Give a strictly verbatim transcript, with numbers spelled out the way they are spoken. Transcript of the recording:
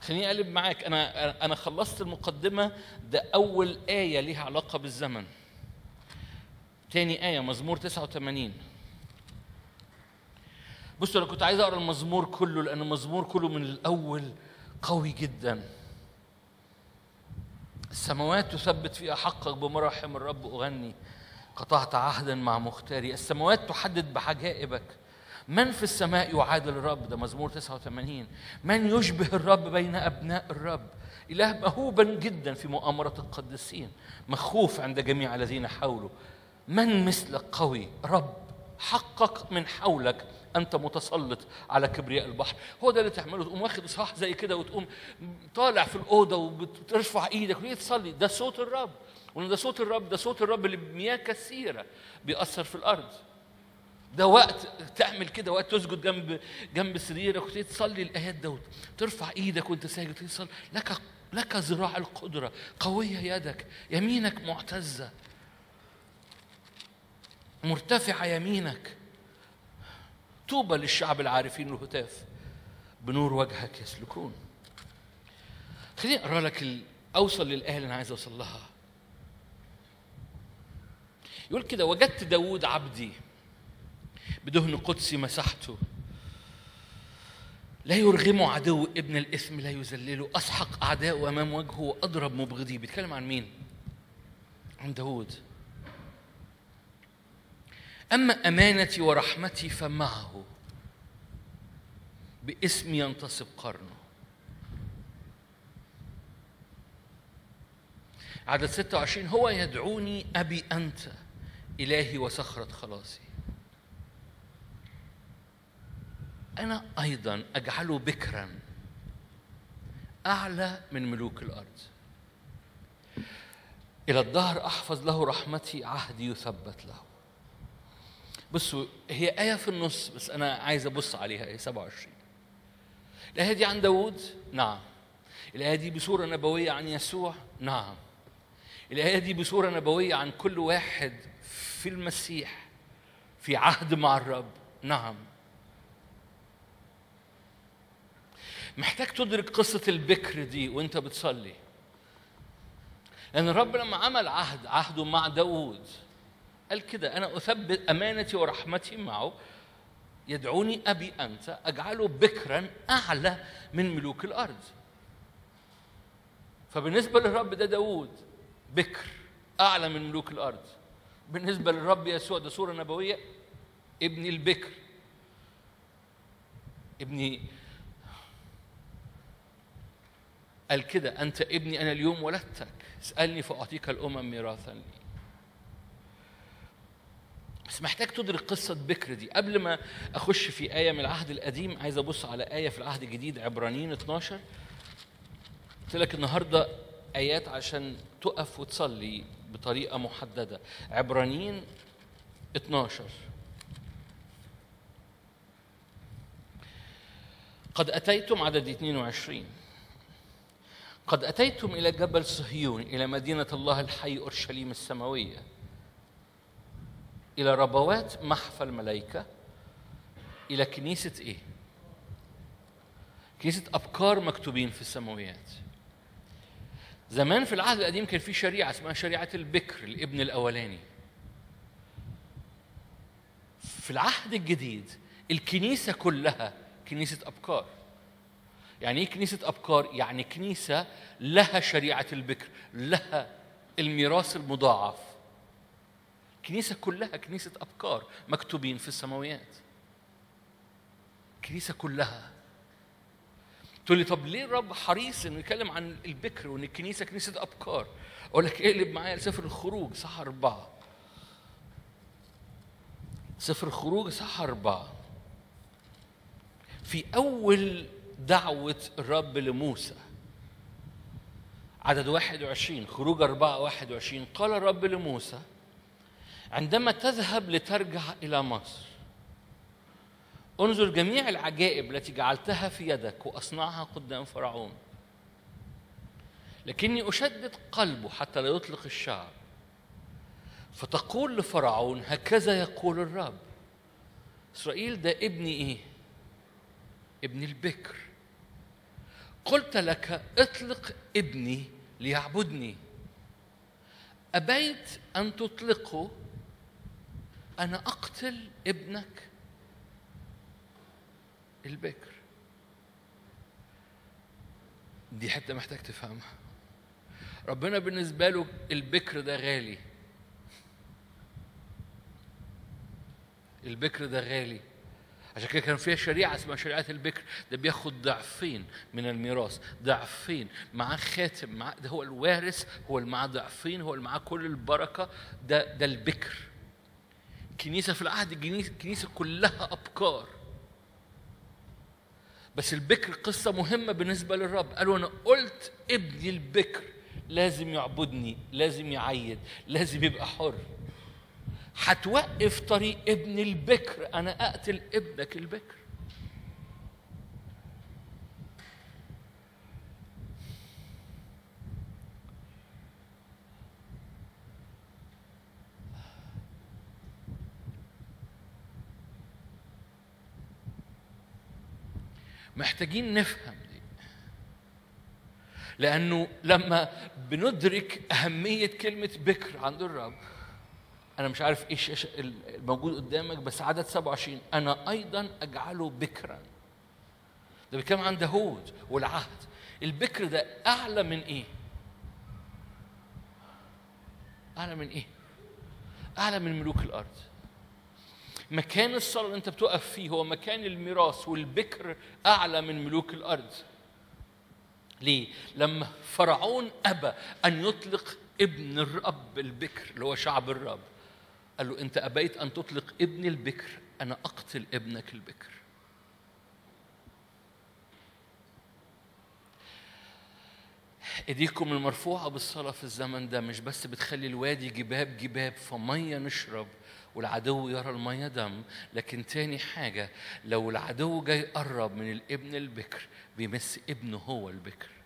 خليني أقلب معاك. أنا أنا خلصت المقدمة، ده أول آية ليها علاقة بالزمن. تاني آية مزمور تسعة وثمانين. بصوا أنا كنت عايز أقرأ المزمور كله لأن المزمور كله من الأول قوي جدا. السماوات تثبت فيها حقك، بمراحم الرب أغني، قطعت عهدا مع مختاري. السماوات تحدد بعجائبك. من في السماء يعادل الرب؟ ده مزمور تسعة وثمانين. من يشبه الرب بين أبناء الرب؟ إله مهوبا جدا في مؤامرة القديسين، مخوف عند جميع الذين حوله. من مثلك قوي رب؟ حقق من حولك، أنت متسلط على كبرياء البحر. هو ده اللي تعمله، تقوم واخد إصحاح زي كده وتقوم طالع في الأوضة وبترفع إيدك وهي تصلي. ده صوت الرب، وإن ده صوت الرب، ده صوت الرب اللي بمياه كثيرة بيأثر في الأرض. ده وقت تعمل كده، وقت تسجد جنب جنب سريرك وتيجي تصلي الآيات ده، ترفع إيدك وأنت ساجد تصلي. لك لك ذراع القدرة، قوية يدك، يمينك معتزة، مرتفعة يمينك. طوبى للشعب العارفين الهتاف، بنور وجهك يسلكون. خليني أقرأ لك ال... أوصل للآية اللي أنا عايز أوصل لها. يقول كده: وجدت داود عبدي بدهن قدسي مسحته، لا يرغم عدو، ابن الإثم لا يذلله، أسحق أعداءه أمام وجهه وأضرب مبغضيه. بيتكلم عن مين؟ عن داود. أما أمانتي ورحمتي فمعه، باسمي ينتصب قرنه. عدد ستة وعشرين: هو يدعوني أبي أنت إلهي وصخرة خلاصي، أنا أيضا أجعله بكرا أعلى من ملوك الأرض، إلى الدهر أحفظ له رحمتي، عهدي يثبت له. بصوا، هي آية في النص بس أنا عايز أبص عليها. آية سبعة وعشرين. الآية دي عن داود؟ نعم. الآية دي بصورة نبوية عن يسوع؟ نعم. الآية دي بصورة نبوية عن كل واحد في المسيح في عهد مع الرب؟ نعم. محتاج تدرك قصة البكر دي وانت بتصلي، لأن الرب لما عمل عهد عهده مع داود قال كده: أنا أثبت أمانتي ورحمتي معه، يدعوني أبي أنت، أجعله بكرا أعلى من ملوك الأرض. فبالنسبة للرب ده داود بكر أعلى من ملوك الأرض. بالنسبة للرب يسوع ده صورة نبوية، ابني البكر، ابني. قال كده: أنت ابني أنا اليوم ولدتك، اسألني فأعطيك الأمم ميراثا لي. بس محتاج تدرك قصة بكر دي. قبل ما أخش في آية من العهد القديم عايز أبص على آية في العهد الجديد، عبرانيين اثناشر. قلت لك النهاردة آيات عشان تقف وتصلي بطريقة محددة. عبرانيين اثناشر: قد أتيتم، عدد اثنين وعشرين، قد أتيتم إلى جبل صهيون، إلى مدينة الله الحي أورشليم السماوية، إلى ربوات محفى الملائكة، إلى كنيسة إيه؟ كنيسة أبكار مكتوبين في السماويات. زمان في العهد القديم كان في شريعة اسمها شريعة البكر، الابن الأولاني. في العهد الجديد الكنيسة كلها كنيسة أبكار. يعني إيه كنيسة أبكار؟ يعني كنيسة لها شريعة البكر، لها الميراث المضاعف. كنيسة كلها كنيسة أبكار مكتوبين في السماويات. كنيسة كلها. تقول لي طب ليه الرب حريص إنه يتكلم عن البكر وإن الكنيسة كنيسة أبكار؟ أقول لك اقلب معايا لسفر الخروج صح أربعة. سفر الخروج صح أربعة. في أول دعوة الرب لموسى، عدد واحد وعشرين، خروج أربعة واحد وعشرين، قال الرب لموسى: عندما تذهب لترجع إلى مصر، انظر جميع العجائب التي جعلتها في يدك وأصنعها قدام فرعون، لكني أشدد قلبه حتى لا يطلق الشعب، فتقول لفرعون: هكذا يقول الرب. إسرائيل ده ابني إيه؟ ابن البكر. قلت لك اطلق ابني ليعبدني، أبيت أن تطلقه، أنا أقتل ابنك البكر. دي حتة محتاج تفهمها. ربنا بالنسبة له البكر ده غالي، البكر ده غالي. عشان كده كان فيها شريعة اسمها شريعة البكر، ده بياخد ضعفين من الميراث، ضعفين معاه خاتم، معاه ده هو الوارث، هو اللي معاه ضعفين، هو اللي معاه كل البركة، ده ده البكر. كنيسة في العهد الجديد كنيسة كلها أبكار، بس البكر قصة مهمة بالنسبة للرب. قالوا أنا قلت ابني البكر لازم يعبدني، لازم يعيد، لازم يبقى حر. هتوقف طريق ابن البكر، أنا أقتل ابنك البكر. محتاجين نفهم دي، لأنه لما بندرك أهمية كلمة بكر عند الرب. أنا مش عارف إيش الموجود قدامك، بس عدد سبعة وعشرين أنا أيضا أجعله بكرا. ده بيتكلم عن داوود والعهد. البكر ده أعلى من إيه؟ أعلى من إيه؟ أعلى من ملوك الأرض. مكان الصلاة اللي أنت بتقف فيه هو مكان الميراث، والبكر أعلى من ملوك الأرض. ليه؟ لما فرعون أبى أن يطلق ابن الرب البكر اللي هو شعب الرب، قال له أنت أبيت أن تطلق ابن البكر، أنا أقتل ابنك البكر. ايديكم المرفوعة بالصلاة في الزمن ده مش بس بتخلي الوادي جباب جباب فمية نشرب والعدو يرى المية دم، لكن تاني حاجة لو العدو جاي يقرب من الابن البكر بيمس ابنه هو البكر.